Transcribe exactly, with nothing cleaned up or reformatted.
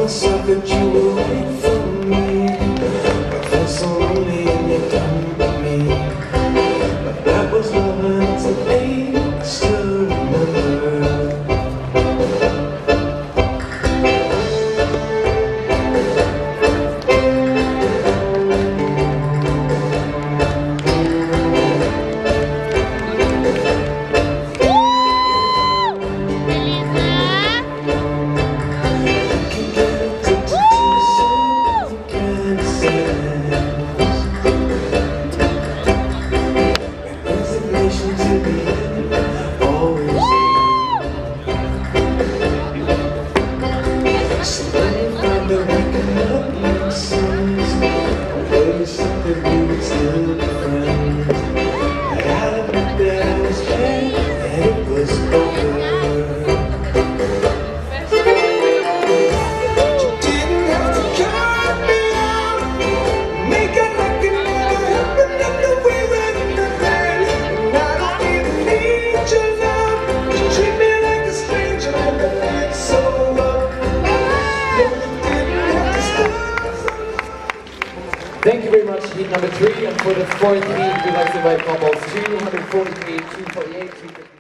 promise I that you will wait for me. I felt so lonely and you're done with me. But that was love until I still remember. Thank you very much, heat number three, and for the fourth heat, we'd like to invite couples two forty-three, two forty-eight, two fifty.